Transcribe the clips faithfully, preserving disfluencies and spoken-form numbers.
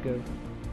go.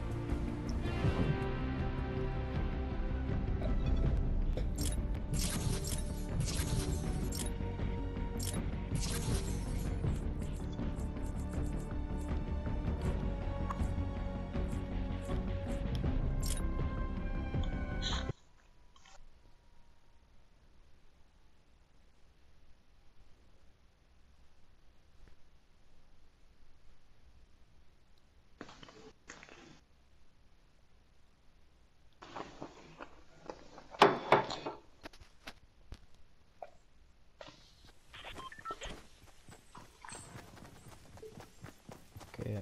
Okay.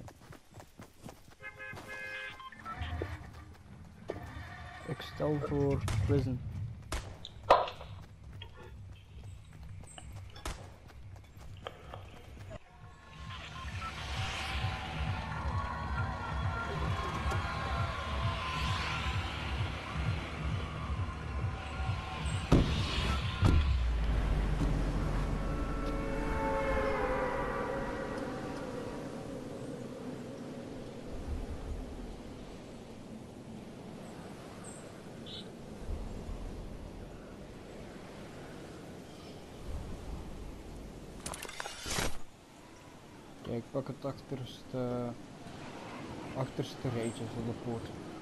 Ik stel voor prison. Kijk, ik pak het achterste, achterste rijtje van de poort.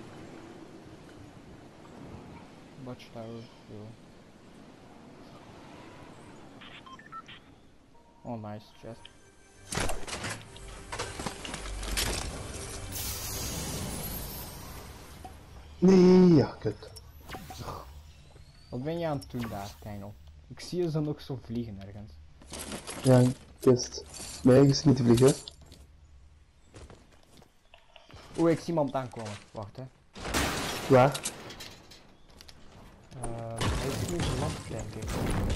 Watchtower, yo. Oh nice, chest. Nee, ja, kut. Wat ben je aan het doen daar, Tijnel? Ik zie je zo nog zo vliegen ergens. Ja, kist. Nee, je ziet niet te vliegen. Oeh, ik zie iemand aankomen. Wacht, hè. Waar? Uh, hij is nu geland, denk ik.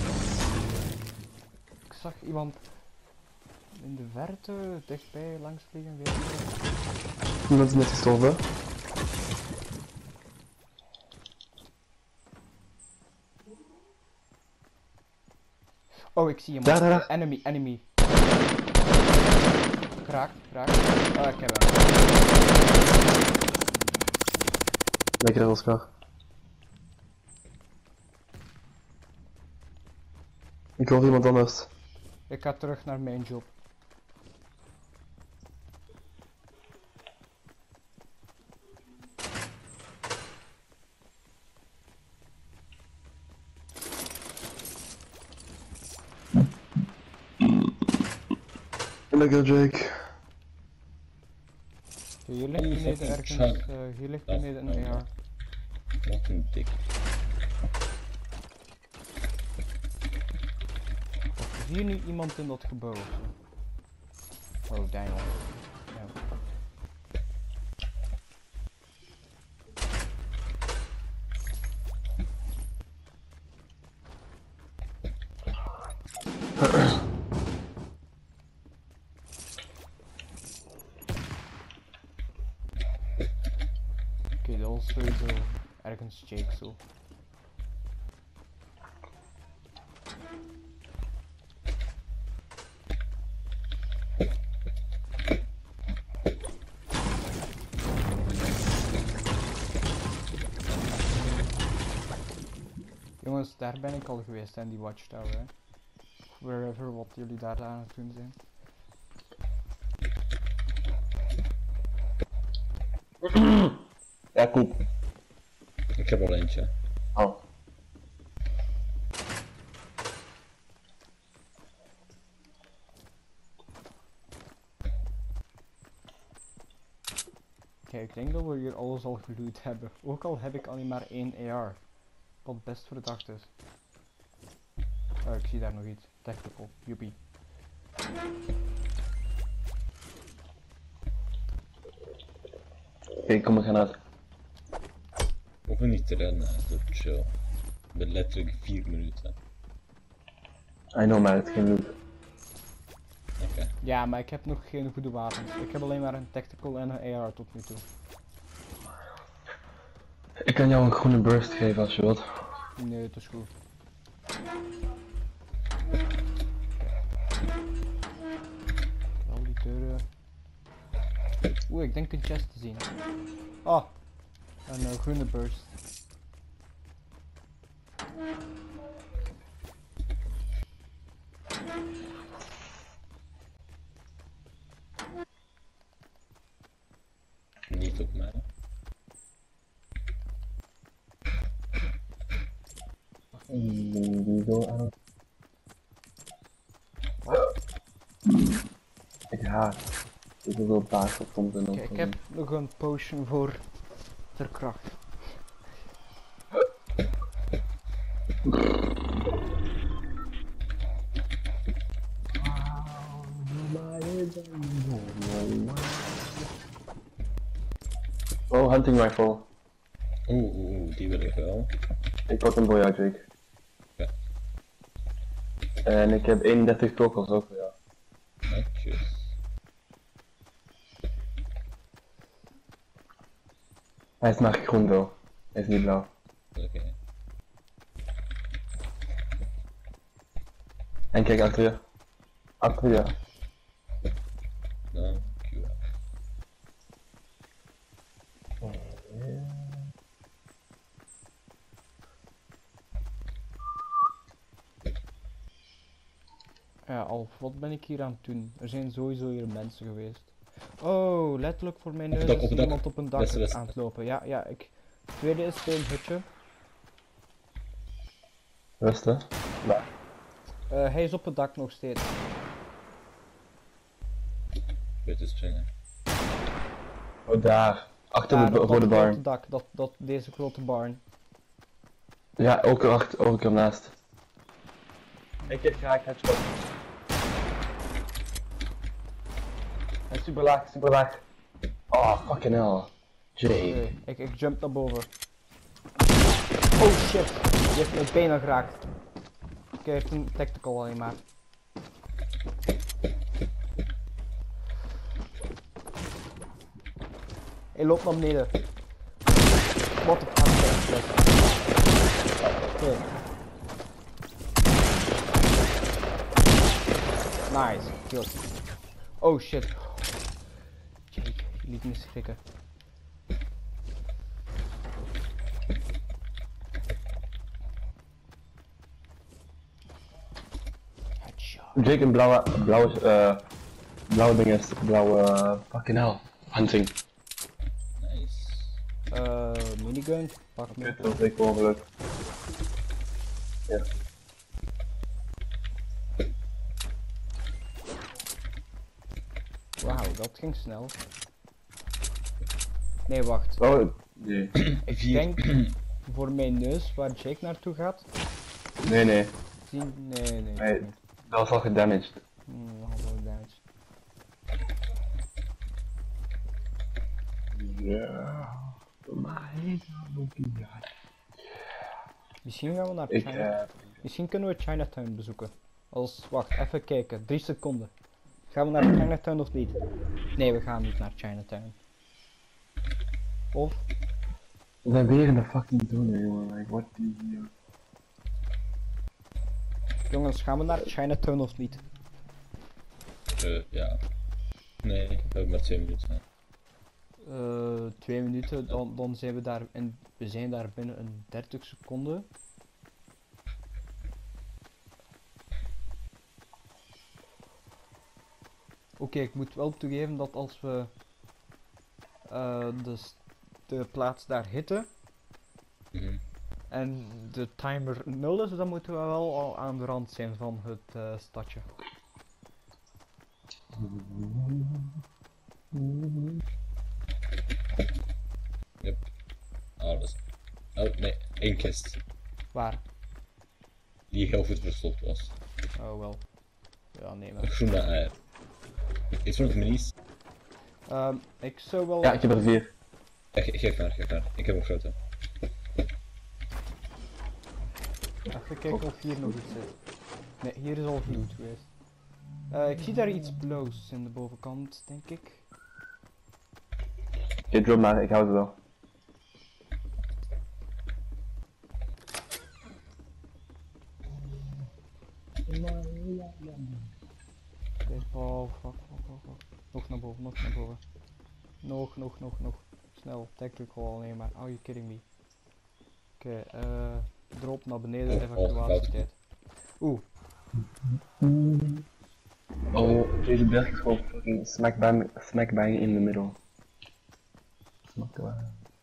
Ik zag iemand in de verte, dichtbij, langs vliegen, weer. Iemand is net gestorven. Oh, ik zie hem. Daar, daar, daar. Enemy, enemy. Geraakt, geraakt. Oh, ik heb hem. Lekker, Oscar. Ik hoor iemand anders. Ik ga terug naar mijn job. Lekker, Jake. Hier ligt beneden ergens, uh, hier ligt beneden een A R. Wat een dik. Is hier nu iemand in dat gebouw? Oh, Daniel. Ja. Oké, dat was sowieso ergens Jake zo. Jongens, daar ben ik al geweest en die watchtower, hè. Wherever wat jullie daar aan het doen zijn. Ja, koep. Ik heb al eentje. Oh. Kijk, ik denk dat we hier alles al geloot hebben. Ook al heb ik alleen maar één A R. Wat best verdacht is. Oh, ik zie daar nog iets. Tactical. Joepie. Oké, okay, kom maar gaan uit. We hoeven niet te rennen, dat is chill. Ik ben letterlijk vier minuten. I know, maar het geen loot. Oké. Okay. Ja, maar ik heb nog geen goede wapens. Ik heb alleen maar een tactical en een A R tot nu toe. Ik kan jou een groene burst geven als je wilt. Nee, het is goed. Al die deuren. Oeh, ik denk een chest te zien. Oh, een uh, groene burst. Niet op mij. Die zo aan. Ik haat. Ik wil wel baas op soms en dan. Kijk, ik heb nog een potion voor verkracht. Oh, hunting rifle. Oeh, oeh, oeh, die wil ik wel. Ik pak hem voor jou, Jake. Ja. En ik heb eenendertig tokens ook voor jou. Netjes. Hij is maar groen wel. Hij is niet blauw. Oké. En kijk achter je. Achter je. Dankjewel. Ja, Alf, wat ben ik hier aan het doen? Er zijn sowieso hier mensen geweest. Oh, letterlijk voor mijn neus dak, is op het er dak. iemand op een dak Beste, beste. aan het lopen. Ja, ja, ik... Tweede is een hutje. Rustig. Ja. Uh, hij is op het dak nog steeds. Weet is springen. Oh, daar. Achter Ja, de, dat, voor de dat grote barn. dak, dat, dat, deze grote barn. Ja, ook erachter, ook ernaast. Ik heb graag headshot. Hij is super laag, super laag. Oh, fucking hell. Jay. Oké, ik, ik jump naar boven. Oh shit, die heeft mijn benen geraakt. Oké, hij heeft een tactical alleen maar. Hij loopt naar beneden. What the fuck. Oké. Nice, good. Oh shit. Jake, je liet me schrikken. Headshot. Jake een blauwe, blauwe, eh, blauwe ding is, blauwe, uh, fucking hell. Hunting. Nice. Uh, minigun, pak me. Kut, dat is ik ongeluk. Ja. Wauw, dat ging snel. Nee, wacht. Oh, nee. Ik Vier. denk voor mijn neus waar Jake naartoe gaat. Nee, nee. Zien? Nee, nee. Nee. niet. Dat was al gedamaged. Hmm, hallo damage. Ja. Maar Misschien gaan we naar Ik, China. eh, Misschien kunnen we Chinatown bezoeken. Als, wacht, even kijken. Drie seconden. Gaan we naar Chinatown of niet? Nee, we gaan niet naar Chinatown. Of? we zijn weer in de fucking tunnel, jongen. Like, what the hell. Jongens, gaan we naar Chinatown of niet? Uh, ja. Nee, we hebben maar twee minuten. Uh, twee minuten, dan, dan zijn we daar en we zijn daar binnen een dertig seconden. Oké, okay, ik moet wel toegeven dat als we uh, de, de plaats daar hitten Mm-hmm. en de timer nul is, dan moeten we wel al aan de rand zijn van het uh, stadje. Yep. Alles. Oh nee, één kist. Waar? Die heel goed verstopt was. Oh wel. Ja, nee Een maar. groene eier. Iets van de minis. Um, ik zou wel... Ja, ik heb er vier. Ja, ge geef maar, geef maar. Ik heb een grote. Even kijken of hier nog iets zit. Nee, hier is al loot geweest. Uh, ik zie daar iets blauws in de bovenkant, denk ik. Oké, drop maar, ik hou het wel. Deze bal, fuck, fuck, fuck, fuck. Nog naar boven, nog naar boven. Nog, nog, nog, nog. Snel, tactical alleen maar. Are you kidding me? Oké, okay, eh. drop naar beneden, Oh, evacuatietijd. Oeh. Oh, deze berg is gewoon fucking smack bang, smack bang in the middle. Smack bang.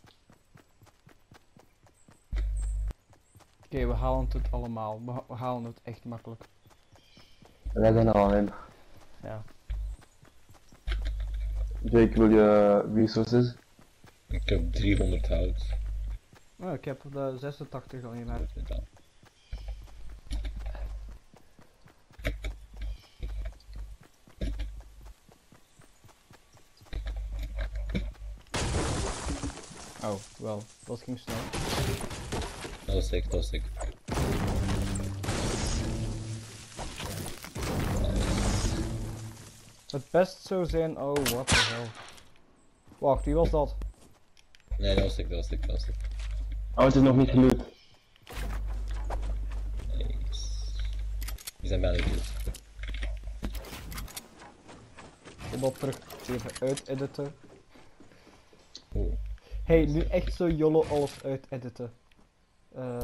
Oké, okay, we halen het allemaal. We, we halen het echt makkelijk. Wij zijn er al in. Ja. Jake, wil je resources? Ik heb driehonderd hout. Oh, ik heb de zesentachtig al in huis. Oh, wel, dat ging snel. Dat was ik, dat was ik. Het best zou zijn, oh, what the hell. Wacht, wie was dat? Nee, dat was ik, dat was ik, dat was ik. Oh, het is nog niet gelukt. Nice. Die zijn bijna goed. Ik wil dat terug even uit-editen. Oeh. Hey, nu echt zo jollo alles uit-editen. Eh...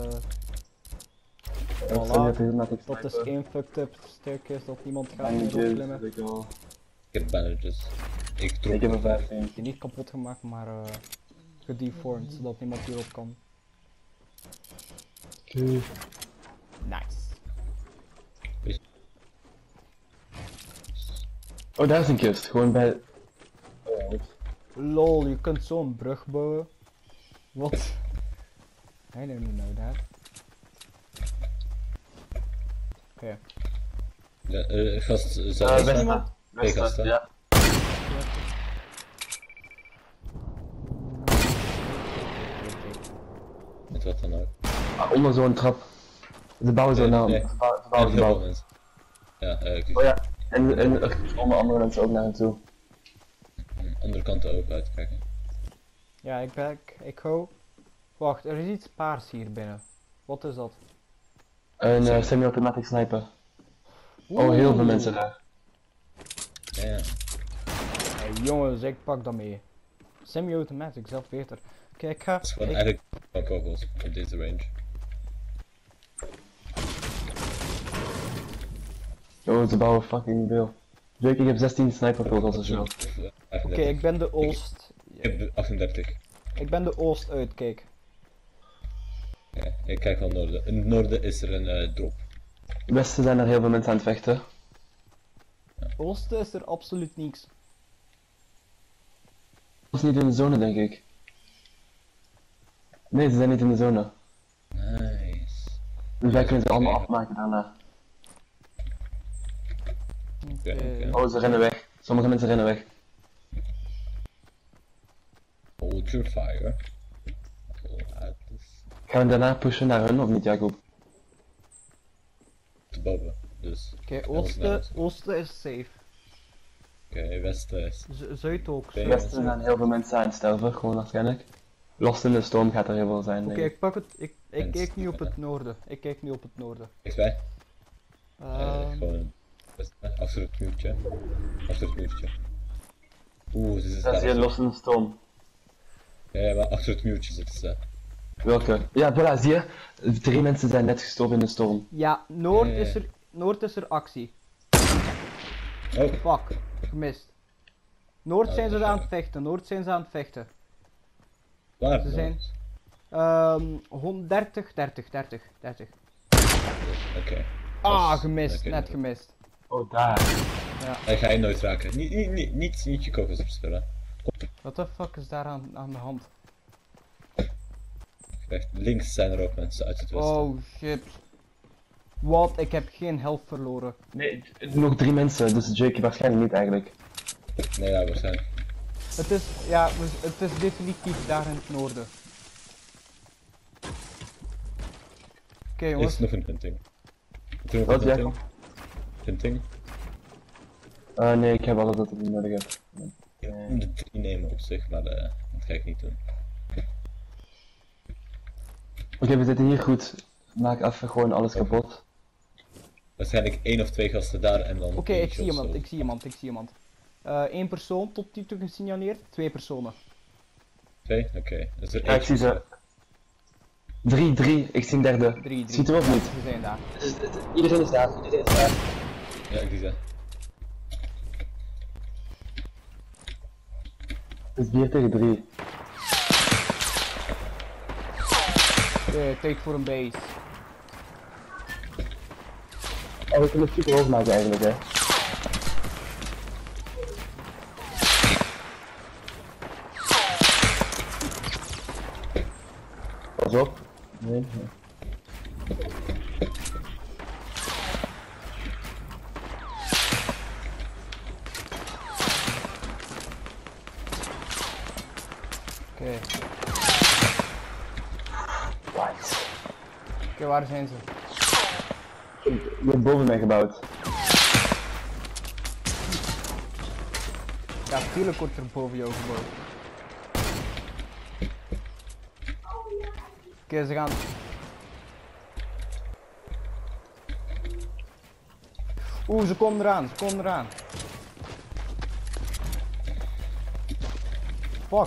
Voilà, dat is één fucked up staircase dat niemand gaat meer opklimmen. Ik heb bandages. Ik trok Ik heb een vijftien. Die niet kapot gemaakt, maar uh, gedeformed, zodat niemand hierop kan. Okay. Nice. Oh, daar is een kist. Gewoon bij... Oh, Lol, je kunt zo'n brug bouwen. Wat? I don't know that. Oké. Ja, uh, gast, Uh, zal uh, Westen. Twee gasten. Ja. Met wat dan ook. Ah, onder zo'n trap. Ze bouwen zo Nee, naar... nee. Ze bouwen, ze Ja, bouwen, ze heel veel bouwen. mensen. Ja, uh, ik Oh ja. En, en er komen andere mensen ook naar hen toe. aan de andere kant ook uitkijken. Ja, ik ben... Ik, ik hou... Wacht, er is iets paars hier binnen. Wat is dat? Een uh, semi-automatic sniper. Oh, heel veel mensen daar. Ja, ja. Hey, jongens, ik pak dat mee. Semi-automatic, zelf beter. Oké, ik ga... Het is gewoon ik- eigenlijk gewoon kogels op deze range. Oh, ze bouwen fucking veel. Jake, ik heb zestien sniper kogels als je wil. Oké, ik ben de oost... Ik heb achtendertig. Ik ben de oost uit, kijk. Ja, ik kijk wel noorden. In het noorden is er een uh, drop. Westen zijn er heel veel mensen aan het vechten. Oosten is er absoluut niks. Dat is niet in de zone, denk ik. Nee, ze zijn niet in de zone. Nice. Dus wij kunnen ze allemaal afmaken daarna. Oké. Oké, oké. Oh, ze rennen weg. Sommige mensen rennen weg. Hold your fire. Laat eens Gaan we daarna pushen naar hun of niet, Jacob? te boven. Dus. Oké, Heel oosten, snel. oosten is safe. Oké, westen is. Z Zuid ook. Oké. In Zuid- Westen zijn heel veel mensen aan het sterven, gewoon waarschijnlijk. Lost in de storm gaat er heel veel zijn. Oké, denk ik. ik pak het. Ik, ik En- kijk nu op het noorden. Ik kijk nu op het noorden. Is bij? Uh, Ehm, gewoon westen. Achter het muurtje. Achter het muurtje. Oeh, ze Dat zitten is hier daar. Lost in de storm. Ja, ja, maar achter het muurtje zitten ze. Welke? Ja, voilà, zie je? Drie mensen zijn net gestorven in de storm. ja, noord Ja, ja, ja. is er, noord is er actie. Oh, Fuck, gemist. Noord Oh, zijn ze dat is aan waar. het vechten. Noord zijn ze aan het vechten. waar? Ze dan? zijn- Ehm, honderddertig, dertig, dertig, dertig. Oké. Ah, Dat is- gemist, oké, net dat- gemist. Oh, daar. Hij ga je nooit raken. Niet, niet, niet, niet, niet je kogels opspullen. What the fuck is daar aan, aan de hand? Kijk, links zijn er ook mensen uit het westen. Oh shit. Wat? Ik heb geen helft verloren. Nee, nog drie mensen, dus Jake waarschijnlijk niet eigenlijk. Nee, ja, waarschijnlijk. Het is, ja, we- het is definitief daar in het noorden. Oké Er jongens, is nog een hunting. Is er nog Wat, een hunting? Jacob? Hunting? Uh, nee, ik heb alles dat ik niet nodig heb. Je moet de drie nemen op zich, maar eh, dat ga ik niet doen. Oké, we zitten hier goed. Maak even gewoon alles kapot. Waarschijnlijk één of twee gasten daar en dan. oké, ik eentje zie of iemand, zo. ik zie iemand, ik zie iemand. Uh, één persoon tot nu toe gesignaleerd, twee personen. Twee? Oké. Okay. Dat is er Ja, ik zie ze. Drie, drie, ik zie een derde. Drie, drie. Ziet er ook Ja, niet. ze zijn daar. Iedereen is daar, iedereen is daar. Ja, ik zie ze. Het is vier tegen drie. Uh, take voor een base. Oh, we kunnen het super hoog maken eigenlijk, hè. Pas op. Nee. Oké. What? Oké, waar zijn ze? Je hebt boven mij gebouwd. Ja, natuurlijk wordt er boven jou gebouwd. Oké, okay, ze gaan. Oeh, ze komen eraan, ze komen eraan. Fuck.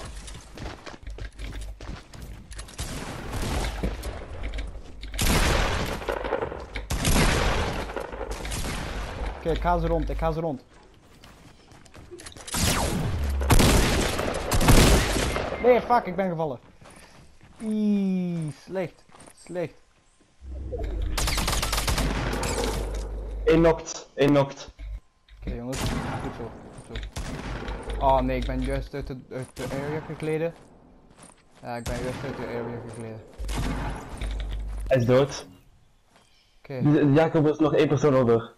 Oké, okay, ik ga ze rond, ik ga ze rond. Nee, fuck, ik ben gevallen. Iiii, slecht, slecht. Eén knokt, één knokt. Oké okay, jongens, goed zo, goed zo. Oh nee, ik ben juist uit de, uit de area gegleden. Ja, ik ben juist uit de area gegleden. Hij is dood. Oké. Okay. Jacob is nog één persoon over.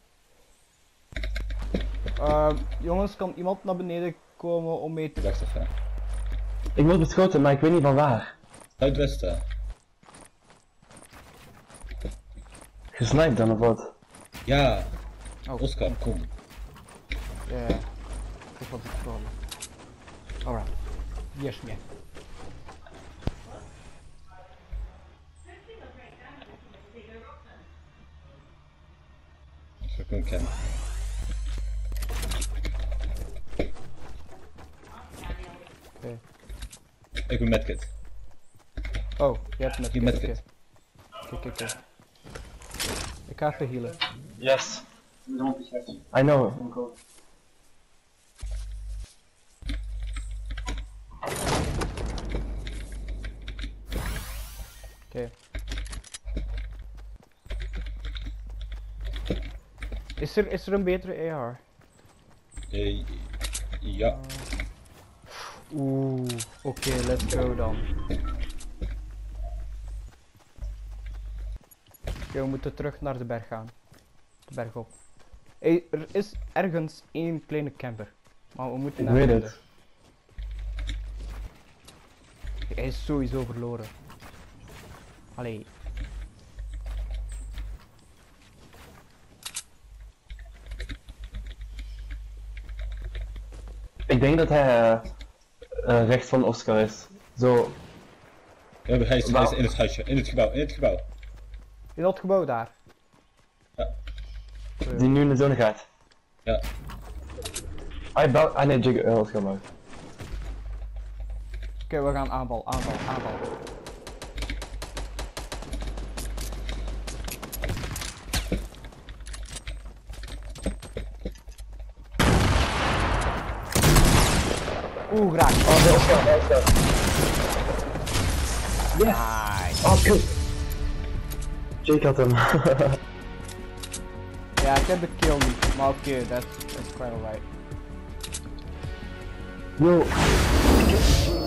Uh, jongens, kan iemand naar beneden komen om mee te... Wacht even. Ik word beschoten, maar ik weet niet van waar. Zuidwesten. Gesniped dan of wat? Ja. Oh. Oscar, kom. Ja, yeah. Ik heb wat ik gevallen. Alright. Yes, man. Ik kan kennen. Oké. Ik ben medkit. Oh, je hebt met Je medkit. Kijk, kijk, kijk. Ik ga even healen. Yes. I know. Oké. Is er, is er een betere A R? Uh, ja. Oeh, oké, okay, let's go dan. Oké, okay, we moeten terug naar de berg gaan. De berg op. Hey, er is ergens één kleine camper. Maar we moeten Ik naar weet beneden. het. Hij is sowieso verloren. Allee. Ik denk dat hij uh, uh, rechts van Oscar is. Zo. Ja, hij, is, hij is in het huisje, in het gebouw, in het gebouw. In dat gebouw daar. Ja. Die nu in de zone gaat. Ja. Hij bouwt. Ah nee, Jig uh, Oscar bouwt. Oké, okay, we gaan aanval, aanval, aanval. Oeh, graag. Oh, de Oscar, de Oscar. Yes! Nice. Oh, kut. Jake had hem. Ja, ik heb de kill niet, maar oké, okay, that's, that's quite alright. Yo.